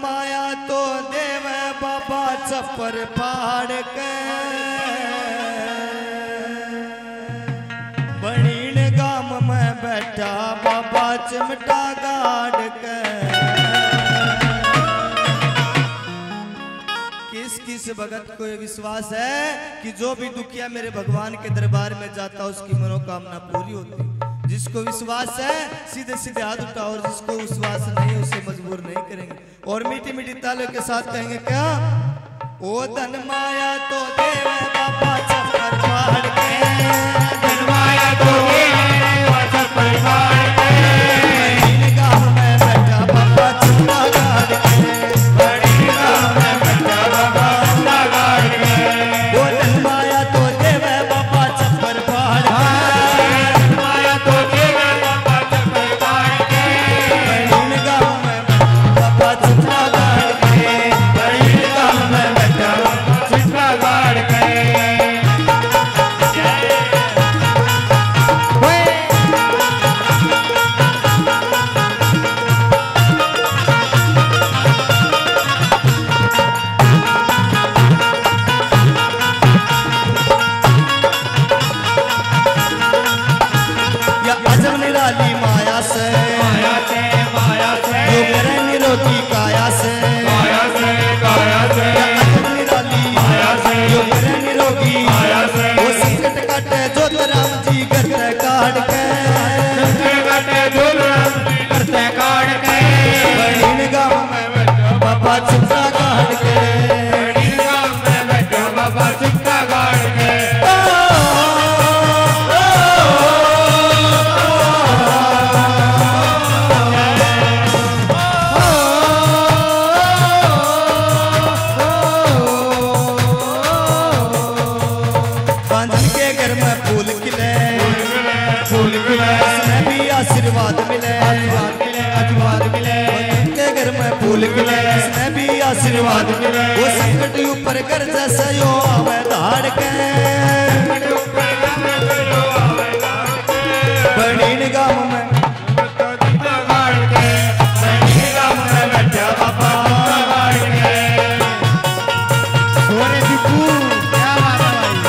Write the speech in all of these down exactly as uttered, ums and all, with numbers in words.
माया तो देव बाबा छप्पर फाड़ के बणीन गाम में बैठा बाबा चिमटा गाड़ के। किस किस भगत को ये विश्वास है कि जो भी दुखिया मेरे भगवान के दरबार में जाता है उसकी मनोकामना पूरी होती है। जिसको विश्वास है सीधे सीधे हाथ उठाओ और जिसको विश्वास नहीं है उसे मजबूर नहीं करेंगे। और मीठी मीठी तालियों के साथ कहेंगे क्या? ओ धन माया तो देव बाबा छप्पर फाड़ के, धन माया तो देव छप्पर फाड़ के, बणीन गाम में बैठा बाबा चिमटा गाड़ के, बणीन गाम में बैठा बाबा चिमटा गाड़ के। ओ धन माया तो देव बाबा छप्पर फाड़ के, माया से माया से माया से जो करे निरोगी काया से, माया से काया से निराली माया से जो करे निरोगी माया से वो संकट काटे जो राम जी करते काट के, संकट काटे जो राम जी करते काट के। बणीन गाँव में बैठा बाबा चिमटा गाड़ के, बणीन गाँव में बैठा बाबा चिमटा गाड़ के। इसमें भी आशीर्वाद मिले, आशीर्वाद मिले, आशीर्वाद मिले। उनके घर में फूल खिले, इसमें भी आशीर्वाद मिले। वो संकट ऊपर कर जैसे यो आवे धाड़ के, बणीन गाँव में गाड़ के, बणीन गाँव में बैठा बाबा गाड़ के। सोरे दीपू क्या बात है भाई।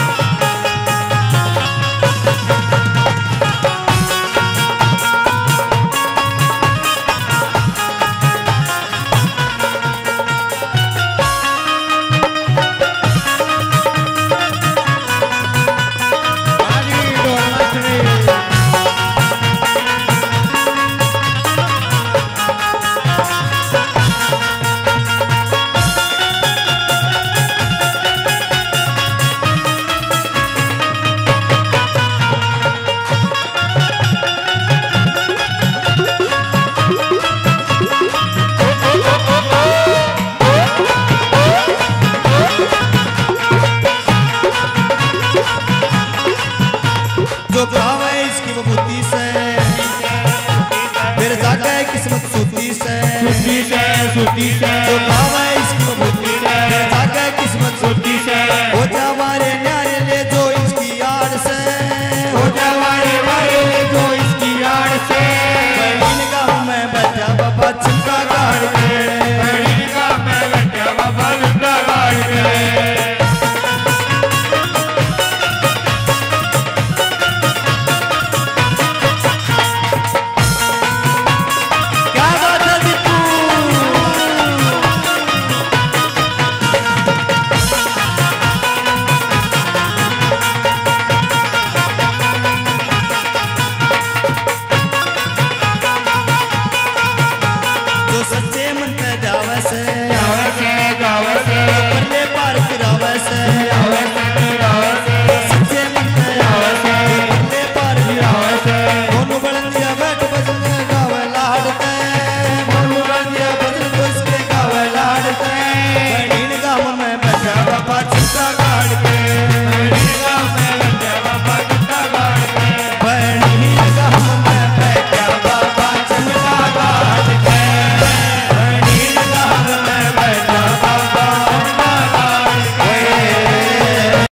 जो भावे इसकी विभूति से फिर जागे किस्मत सूती से, सूती से सूती से जो भावे इसकी विभूति से फिर जागे किस्मत सूती से हो जा वारे न्यारे ले जो इसकी आड़ से, हो जा वारे वारे जो इसकी आड़ से। बणीन गाँव में बैठा बाबा चिमटा गाड़ के, बणीन गाँव में बैठा बाबा चिमटा गाड़ के। क्या बात है दीपू? जो सच्चे मन पे जावे से, गावे से गावे से पल्ले पार फिरावे से, गावे से गावे से सच्चे मन पे जावे से, पल्ले पार फिरावे से। मोनू बलंदिया बैठ बजन गावे लाड़ते, मोनू बलंदिया बजन तो इसके गावे लाड़ते। बणीन गाँव में बैठा बाबा चिमटा